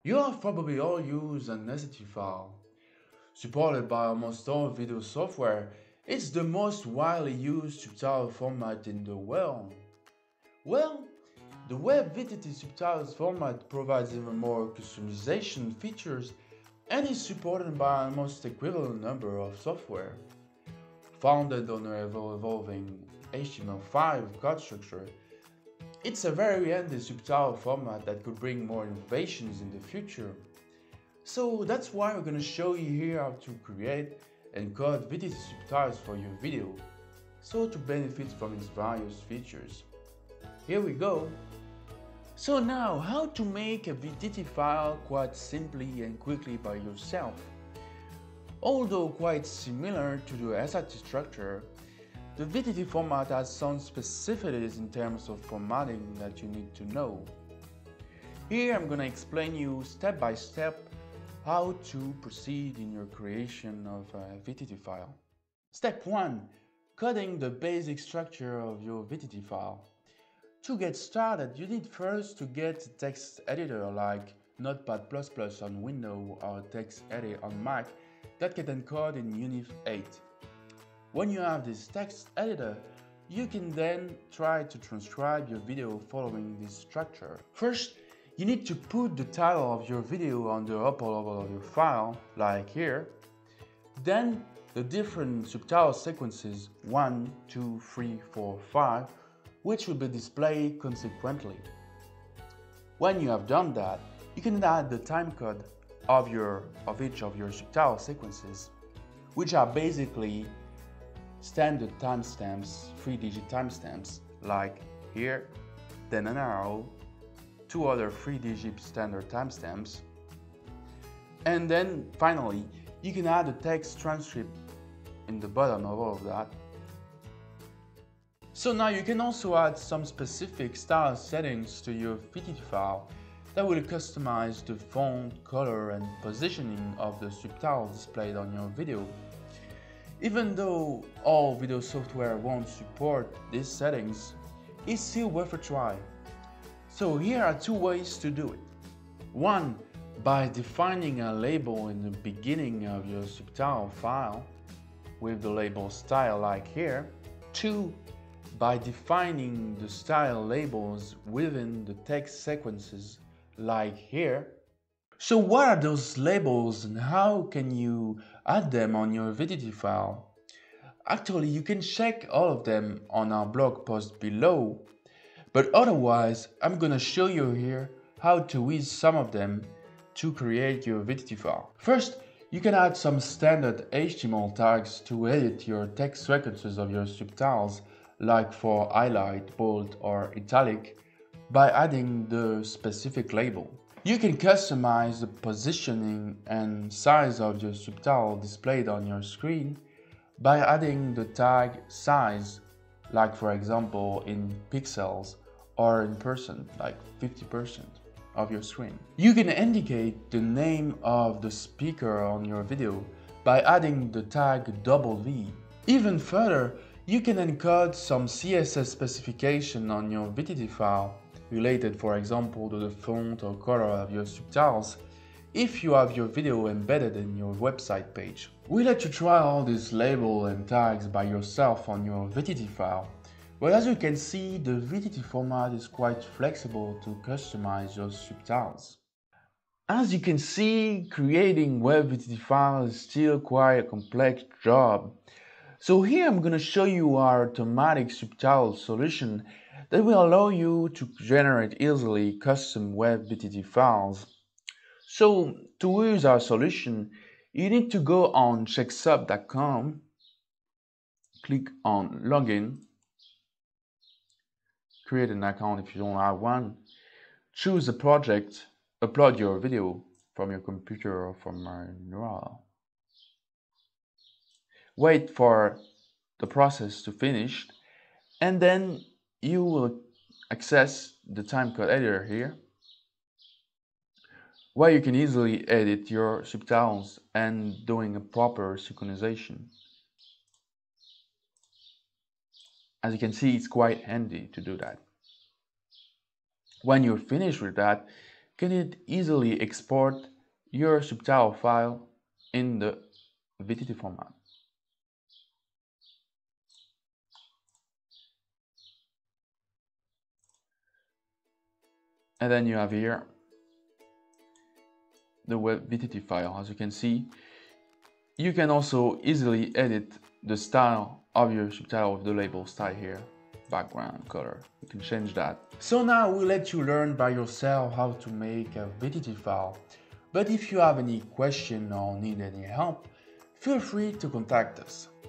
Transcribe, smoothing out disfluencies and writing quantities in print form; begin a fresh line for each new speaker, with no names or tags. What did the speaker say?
You have probably all used an SRT file. Supported by almost all video software, it's the most widely used subtitle format in the world. Well, the WebVTT Subtitles format provides even more customization features and is supported by almost equivalent number of software. Founded on an evolving HTML5 code structure, it's a very handy subtitle format that could bring more innovations in the future. So that's why we're going to show you here how to create and code VTT subtitles for your video, so to benefit from its various features. Here we go. So now, how to make a VTT file quite simply and quickly by yourself. Although quite similar to the SRT structure, the VTT format has some specificities in terms of formatting that you need to know. Here I'm gonna explain you step by step how to proceed in your creation of a VTT file. Step 1. Coding the basic structure of your VTT file. To get started, you need first to get a text editor like Notepad++ on Windows or TextEdit on Mac that can encode in UNIF 8. When you have this text editor, you can then try to transcribe your video following this structure. First, you need to put the title of your video on the upper level of your file, like here. Then, the different subtitle sequences 1, 2, 3, 4, 5, which will be displayed consequently. When you have done that, you can add the timecode of each of your subtitle sequences, which are basically standard timestamps, 3-digit timestamps, like here, then an arrow, 2 other 3-digit standard timestamps, and then finally, you can add a text transcript in the bottom of all of that. So now you can also add some specific style settings to your VTT file that will customize the font, color, and positioning of the subtitles displayed on your video. Even though all video software won't support these settings, it's still worth a try. So here are 2 ways to do it. 1. By defining a label in the beginning of your subtitle file with the label style like here. 2. By defining the style labels within the text sequences like here. So what are those labels and how can you add them on your VTT file? Actually, you can check all of them on our blog post below, but otherwise I'm gonna show you here how to use some of them to create your VTT file. First, you can add some standard HTML tags to edit your text sequences of your subtitles, like for highlight, bold, or italic, by adding the specific label. You can customize the positioning and size of your subtitle displayed on your screen by adding the tag size, like for example in pixels, or in percent, like 50% of your screen. You can indicate the name of the speaker on your video by adding the tag "V". Even further, you can encode some CSS specification on your VTT file related, for example, to the font or color of your subtitles if you have your video embedded in your website page. We let you try all these labels and tags by yourself on your VTT file, but as you can see, the VTT format is quite flexible to customize your subtitles. As you can see, creating WebVTT files is still quite a complex job. So here I'm going to show you our automatic subtitle solution that will allow you to generate easily custom WebVTT files. So to use our solution, you need to go on checksub.com, click on login, create an account if you don't have one, choose a project, upload your video from your computer or from a URL. Wait for the process to finish, and then you will access the timecode editor here, where you can easily edit your subtitles and doing a proper synchronization. As you can see, it's quite handy to do that. When you're finished with that, can it easily export your subtitle file in the VTT format. And then you have here the WebVTT file. As you can see, you can also easily edit the style of your subtitle with the label style here, background color. You can change that. So now we'll let you learn by yourself how to make a VTT file. But if you have any question or need any help, feel free to contact us.